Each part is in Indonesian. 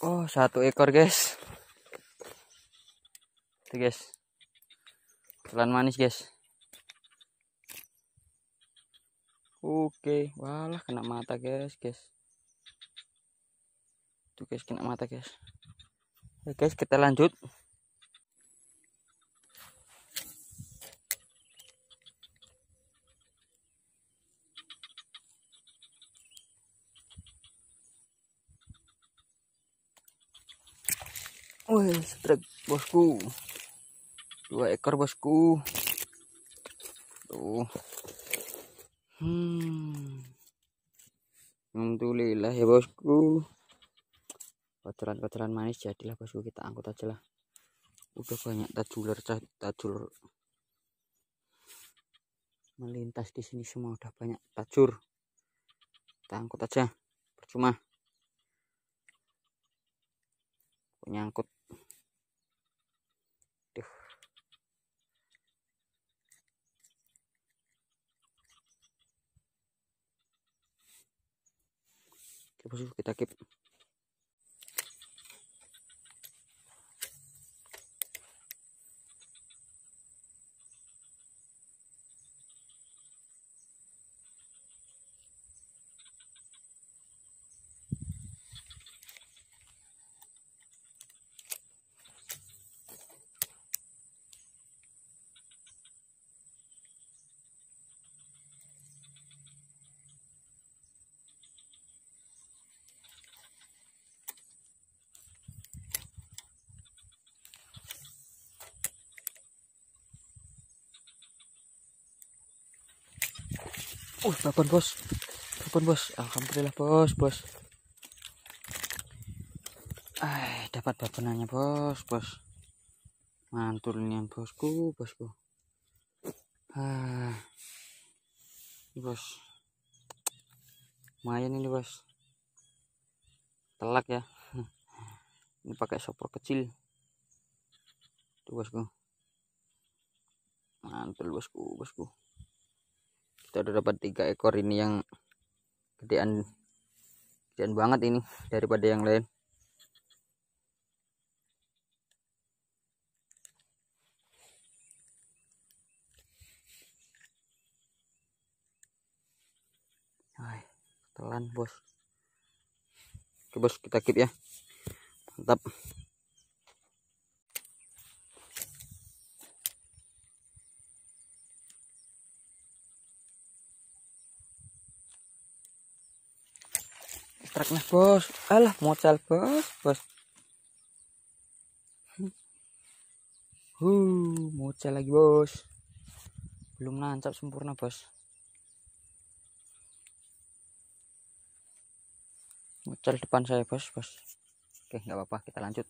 Oh, 1 ekor guys. Itu guys, telan manis guys. Oke, walah kena mata guys. Tuh guys, kena mata guys. Oke guys, kita lanjut. Wih, strike bosku. 2 ekor bosku. Tuh. Alhamdulillah ya bosku. Kocoran-kocoran manis jadilah bosku, kita angkut aja lah. Udah banyak tajur melintas di sini semua, udah banyak tajur. Kita angkut aja, percuma nyangkut. Duh. Oke bosku, kita keep. Babon bos, alhamdulillah bos. Dapat babonannya bos. Mantul nih bosku. Ini bos, lumayan ini bos, telak ya. Ini pakai sopor kecil tuh bosku, mantul bosku. Kita udah dapat 3 ekor ini, yang gedean banget ini daripada yang lain. Telan bos. Oke bos, kita keep ya, mantap. Truknya bos, alah mocal bos. Mocal lagi bos, belum nancap sempurna bos. Mocal depan saya bos. Oke, nggak apa-apa, kita lanjut.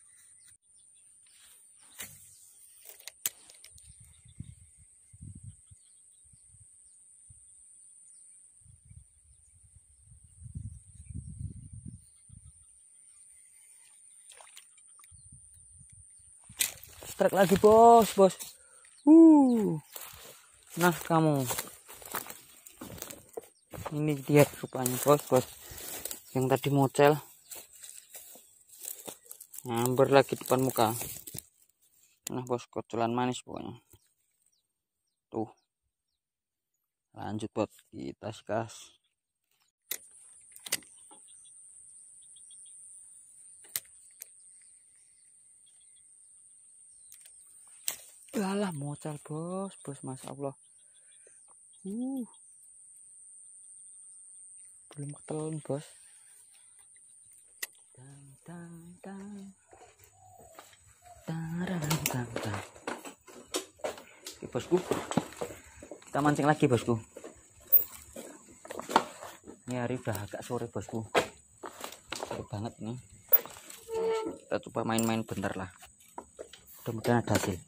Truk lagi bos. Nah kamu, ini dia rupanya bos. Yang tadi mocel nyamber lagi depan muka. Nah bos, kocolan manis pokoknya. Tuh, lanjut bos, kita gas. Alah mocal bos, masya Allah. Belum ketelan bos. Oke bosku, kita mancing lagi bosku. Ini hari udah agak sore bosku, sore banget ini. Kita coba main-main bentar lah, mudah-mudahan ada hasil.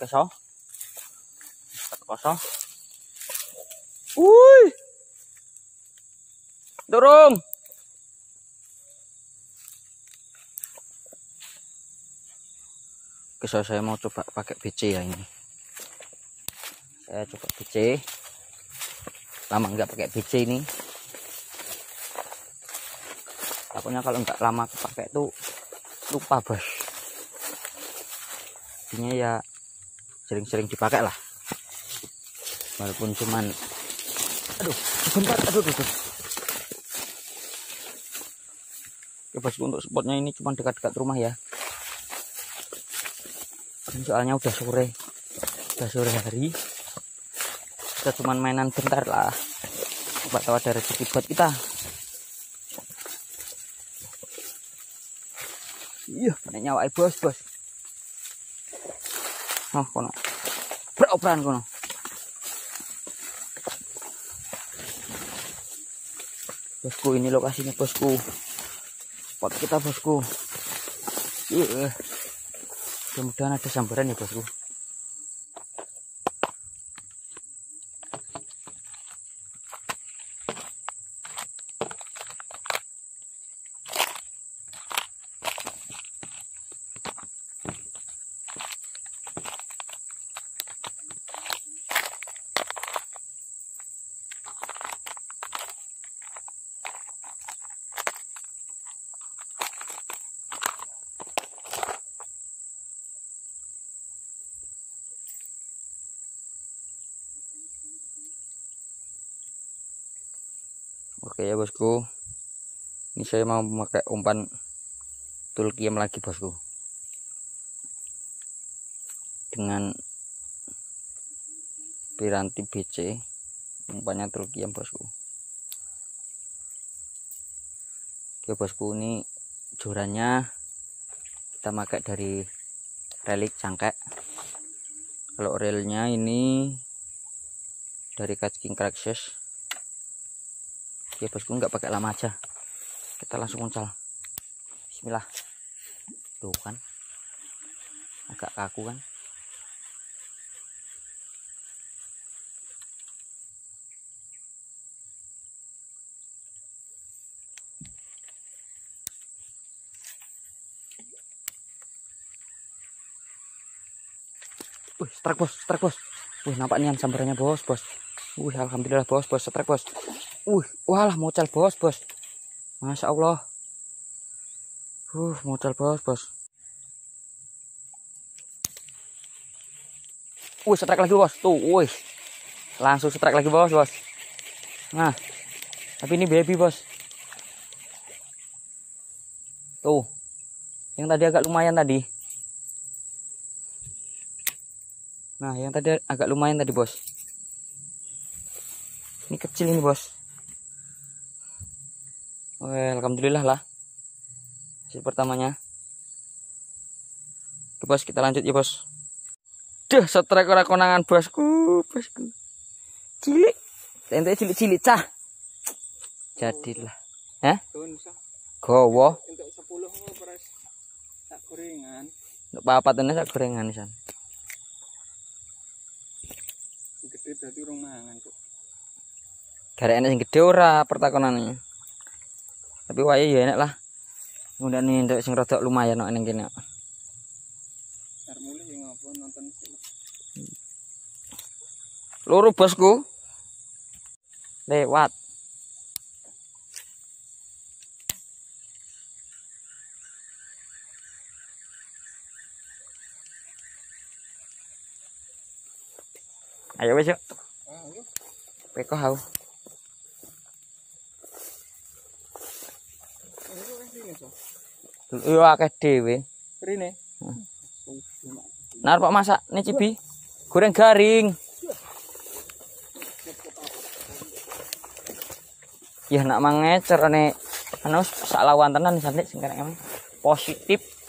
keso. Kosong. Wuih. Dorong. Oke, saya mau coba pakai BC ya ini. Saya coba BC. Lama nggak pakai BC ini. Takutnya kalau nggak lama pakai tuh lupa bos. Intinya ya sering-sering dipakai lah. Walaupun cuman, aduh, sebentar, aduh. Oke bosku, untuk spotnya ini cuma dekat-dekat rumah ya. Ini soalnya udah sore hari. Kita cuman mainan bentar lah. Coba tahu ada rezeki buat kita. Iya, kena nyawai bos. Oh, kono. Beroperan kono. Bosku, ini lokasinya bosku. Spot kita bosku. Mudah-mudahan ada sambaran ya bosku. Oke ya bosku, ini saya mau memakai umpan tulkiem lagi bosku, dengan piranti BC, umpannya tulkiem bosku. Oke bosku, ini jorannya kita pakai dari relik cangkek. Kalau relnya ini dari Catch King Craxus. Ya bosku, nggak pakai lama aja, kita langsung uncal. Bismillah. Tuh kan agak kaku kan. Strike bos. Nampak nian sambarannya bos. Alhamdulillah bos, strike bos. Walah mocal bos. Masya Allah. Mocal bos. Strike lagi bos. Tuh, langsung strike lagi bos. Nah, tapi ini baby bos. Tuh, yang tadi agak lumayan tadi. Nah, yang tadi agak lumayan tadi bos. Ini kecil ini bos. Alhamdulillah lah hasil pertamanya. Oke bos, kita lanjut ya bos. Strike ora konangan bosku. Cilik. Ente cilik cah. Jadilah. Gowo. Untuk 10 beras sak gorengan. Untuk papatane sak gorengan pisan. Gede berarti urung mangan kok. Garek enek sing gede ora pertakonane. Tapi wae ya enek lah. Ngundane ndek sing rada lumayan kok ning kene. Arep mulih ya ngopo nonton sih. Loro bosku. Lewat. Ayo wis yuk. Ayo. Peko hau. Yo akeh dhewe. Rene. Nar Pak masak nih cibi. Goreng garing. Ya nak mangecer ane anu sak lawan tenan santik sing karek positif.